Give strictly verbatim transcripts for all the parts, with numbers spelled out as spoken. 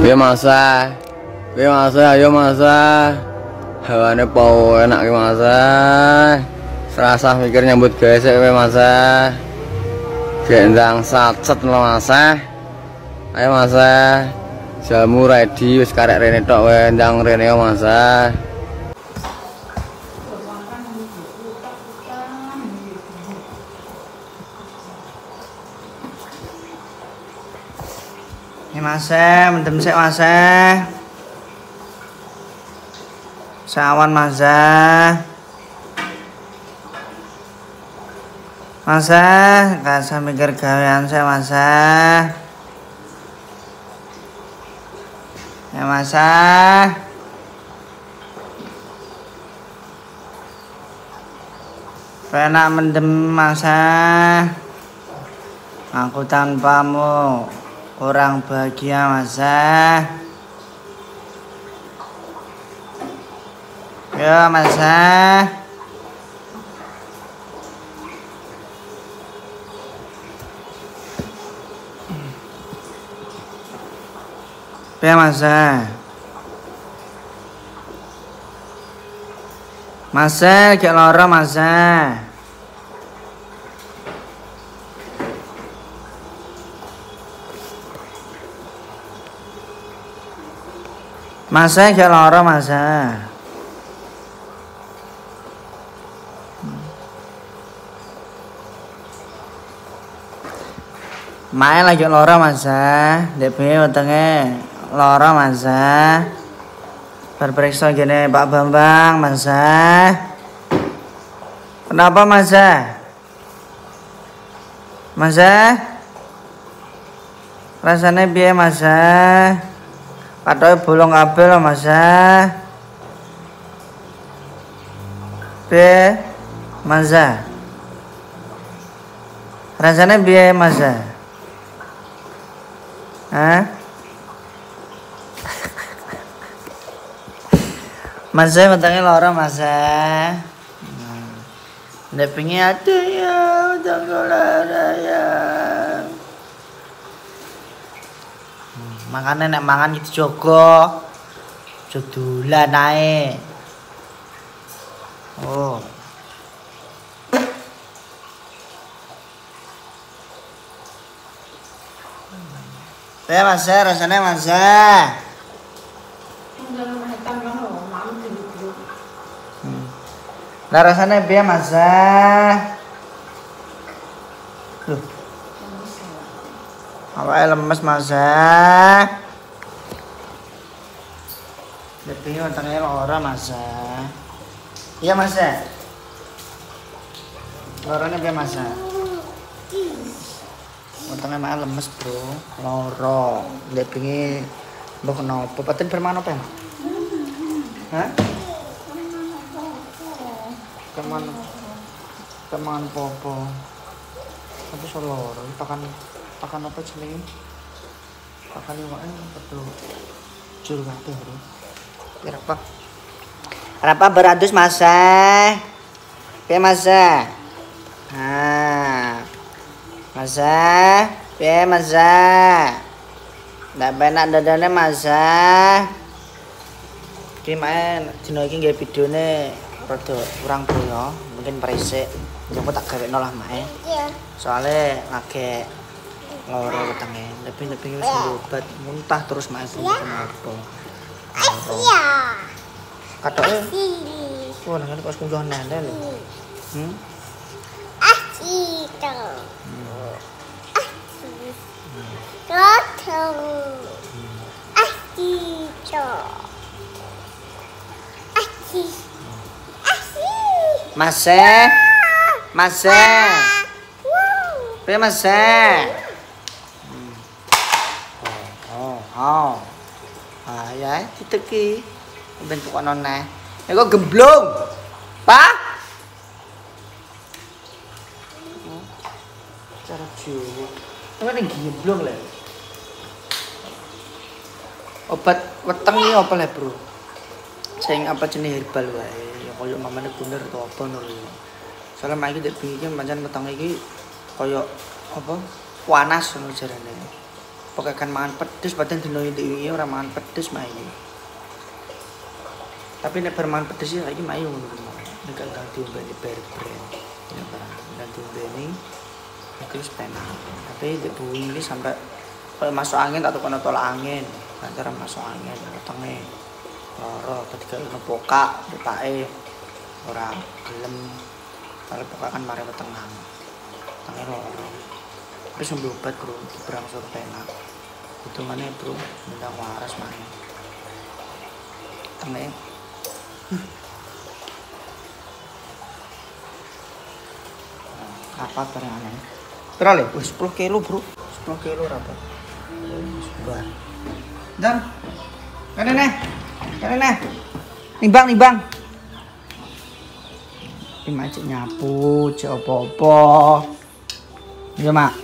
Piye masa? Piye masa? Ayo masa. Hawane pau enak ki masa. Serasa mikir nyambut gawe sik kowe masa. Gendang sacet lho masa. Ayo masa. Jamu ready wis karek rene tok wae ndang rene yo masa. Ini mase, mendem sik mase. Sawan mase. Mase, gak mikir gawean sik mase. Ya mase. Penak mendem mase. Aku tanpamu kurang bahagia masa. Ya masa. Ya masa. Masa kayak lara masa. Masa kayak lara masa. Main lagi lara masa. D P wetenge lara masa. Perperiksa gini Pak Bambang masa. Kenapa masa? Masa? Rasanya piye masa? Katanya bolong kabel masa. Piye masa? Rasanya piye masa? Hah? Masa matangnya lara masa. Ndak pengen ada ya, udah lara ya. Makanya nek mangan gitu jogo jodolan naik. Oh. Teh masa rasanya masa. Hmm. Nah rasanya biar masa. Loh. Awalnya lemes masa. Lebihnya matangnya lara masa. Iya masa. Loranya biar masa. Matangnya mah lemes bro. Loro. Lebihnya mbok kenapa? Paten bermangan apa? Hah? Teman teman popo. Tapi solo pakan pakan apa jenenge? Pakan iwake padha jur kabeh, Bro. Kira apa? Berapa beratus masa? Piye masa? Nah. Masa? Piye masa? Ndak penak dadane masa. Ki main dina iki nggih videone rada kurang boyo, mungkin peresik. Njoko tak gawekno lah mae. Iya. Soale lagi lara wetenge, lebih-lebih wis obat muntah terus mae kenapa. Iya. Katoke. Wah, nang kok kunjung nanda lho. Hmm? Ah, itu. Ah, itu. Ah, itu. Masa, masa, pe masa. Oh, oh, ah ya, itu ki bentuk nona. Ya kok gemblong, pak? Cara Jawa, itu kan gemblong lah. Obat weteng ini apa lah bro? Sayang apa jenis herbal wae? Koyok mamane bener to apa ngono lho. Soale mak iki dek iki pancen wetenge iki koyok apa? Panas ngono jarane. pokoknya kan mangan pedes padahal dino iki ora mangan pedes mayu. Tapi nek bermangan pedes iki saiki mayu ngono. Nek gak diombeni ber-brand. Ya barang gak diombeni iki wis penak. Tapi di bumi ini sampai kalau masuk angin atau kena tolak angin, antara masuk angin wetenge loro ketika ono pokak betake ora gelem. Kalau pokak kan mari wetenge. Tangi loro. Wis sampe obat, Bro, berangsur penak. Hitungannya, Bro, bintang waras main. Tengah. Apa barangane? Pira le? Wis sepuluh kilo, Bro. sepuluh kilo rapat. Sebar. Dan. Kene neh. Kene neh. Nimbang, nimbang. Iki macet nyapu, cek opo-opo. Iya, Mak.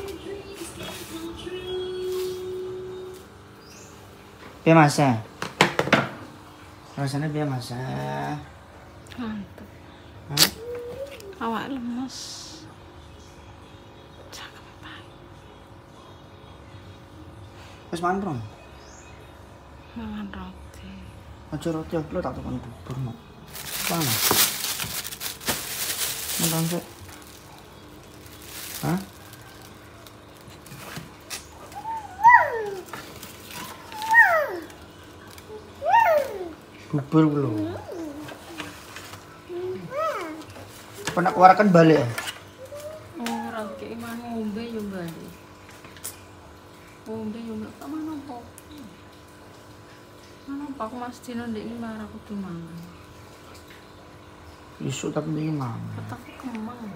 Piye Mas? Rasanya piye Mas? Ngantuk. Hah? Awak lemes. Cakep Pak. Wis mangan, Bro? Mangan roti. Aja roti aku tak tukang bubur, Mak. Mana? Mangan sik. Hah? Bubur belum. Pernah keluarkan balik ya? Oh, roti mah ngombe yo bali. Ngombe yo mbak mana kok? Mana pak Mas Dino ndek iki marah kudu mangan. Isu tapi iki mang. Petakku kemang.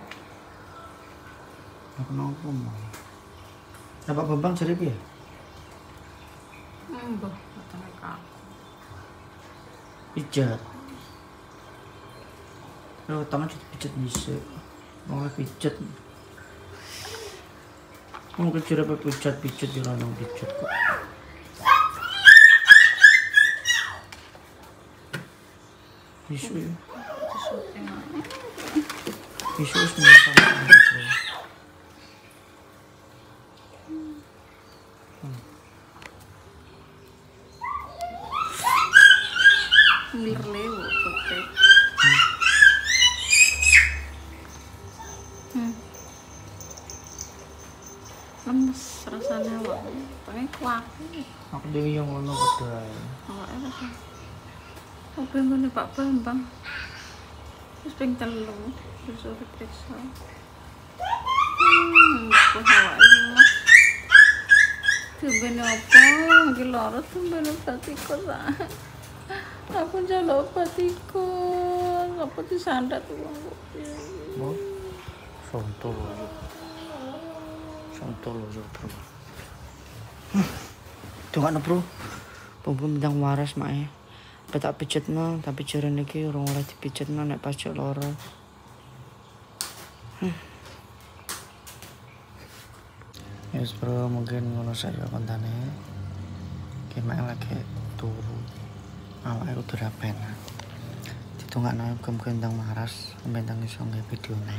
Nek kenapa mang? Dapat Bambang jare piye? Mbah, katanya kak. Pijat. Kalau tangan jadi pijat bisa. Mau pijat. Mau kejar apa pijat pijat di lanang pijat kok. Isu ya. Isu semua sama. Miler lewo sote. Hmm. Lemes rasanya awak. Pengen kuat. Aku dewi yang ngono padahal. Awake rasa. Apa ngene Pak Bambang? Wis ping telu, terus ora periksa. Hmm, kok awake lemes. Tumben apa? Iki lara tumben batiko ta. Aku njaluk batiko. Apa disandat wong kok. Mau sontol. Sontol yo, Bro. Tunggu Bro. Pembun bintang waras mae. Tak pijetno, tapi jaran iki ora oleh dipijetno nek pas jek lara. Hmm. Yes, Bro, mungkin ngono saya kontane. Gimana lagi turu. Awake kudu ra penak. Ditungakno muga-muga bintang waras, bintang iso nge videone.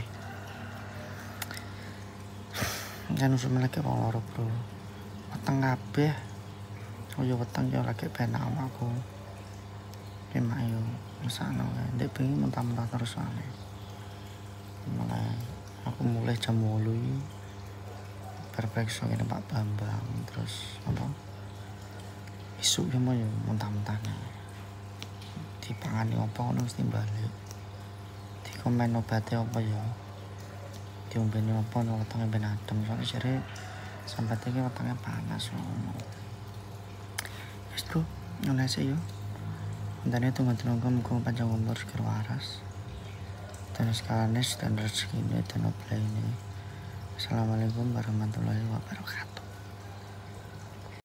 Kan usum lagi wong loro, Bro. Weteng kabeh. Kaya weteng ya lagi penak awakku. Emak yo mesakno kae ndek bengi mentah-mentah terus wae. Mulai aku mulai jam wolu iki perpekso ngene Pak Bambang terus apa isuk yo yo mentah-mentah dipangani apa ngono mesti balik. Dikomen obate apa ya? Diombeni apa ngono wetenge ben adem soalnya jare sampai iki wetenge panas ngono. Wis Bro, ngono ae yo. Entahnya tunggu tunggu muka panjang umur segera waras dan sekalian dan rezeki ini dan ini. Assalamualaikum warahmatullahi wabarakatuh.